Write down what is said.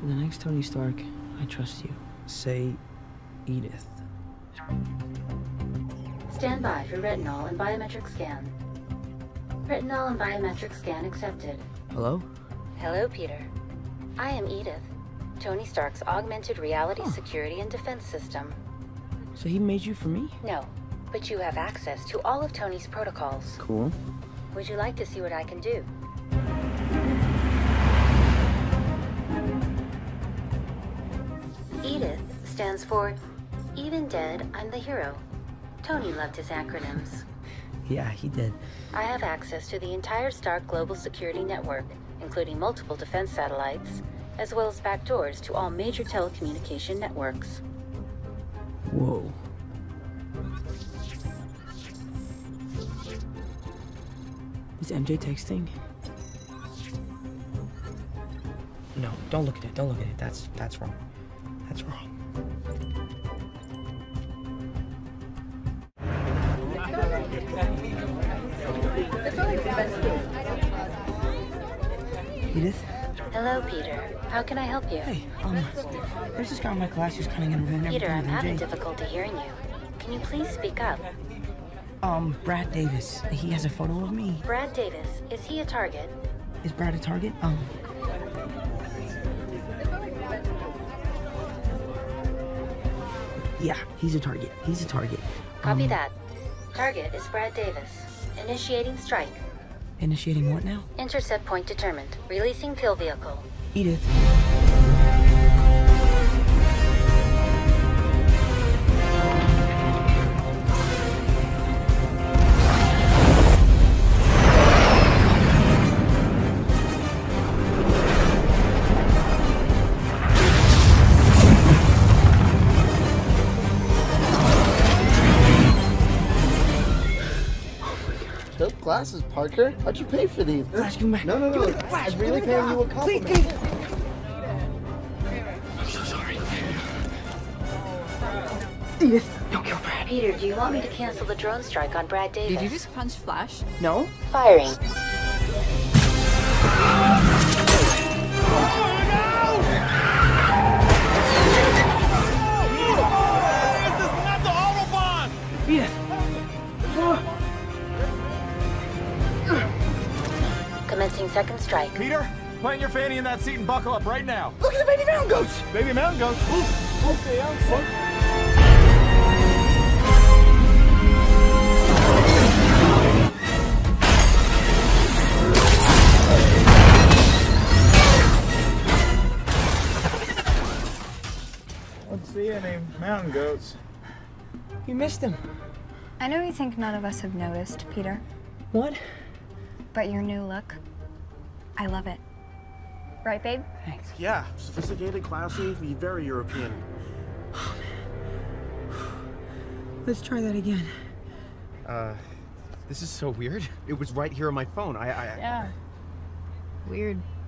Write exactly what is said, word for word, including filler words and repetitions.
For the next Tony Stark, I trust you. Say, Edith. Stand by for retinol and biometric scan. Retinol and biometric scan accepted. Hello? Hello, Peter. I am Edith, Tony Stark's augmented reality Huh. security and defense system. So he made you for me? No, but you have access to all of Tony's protocols. Cool. Would you like to see what I can do? Edith stands for Even Dead, I'm the Hero. Tony loved his acronyms. Yeah, he did. I have access to the entire Stark Global Security Network, including multiple defense satellites, as well as backdoors to all major telecommunication networks. Whoa. Is M J texting? No, don't look at it. Don't look at it. That's that's wrong. That's wrong. Edith? Hello, Peter. How can I help you? Hey, um, there's this guy in my class who's kind of gonna ruin Peter, everything I'm with having M J. difficulty hearing you. Can you please speak up? Um, Brad Davis. He has a photo of me. Brad Davis, is he a target? Is Brad a target? Um. Yeah, he's a target. He's a target. Copy Um, that. Target is Brad Davis. Initiating strike. Initiating what now? Intercept point determined. Releasing kill vehicle. Edith. Dope glasses, Parker. How'd you pay for these? Flash, come back. No, no, no. I'm really paying you a compliment. Please, please. I'm so sorry. Edith, don't kill Brad. Peter, do you want me to cancel the drone strike on Brad Davis? Did you just punch Flash? No? Firing. Edith. Commencing second strike. Peter, plant your fanny in that seat and buckle up right now. Look at the baby mountain goats. Baby mountain goat. Ooh, okay, I'm Let's see any mountain goats. You missed him. I know you think none of us have noticed, Peter, What? but your new look, I love it. Right, babe? Thanks. Yeah, sophisticated, classy, very European. Let's try that again. Uh, this is so weird. It was right here on my phone. I, I, Yeah. Weird.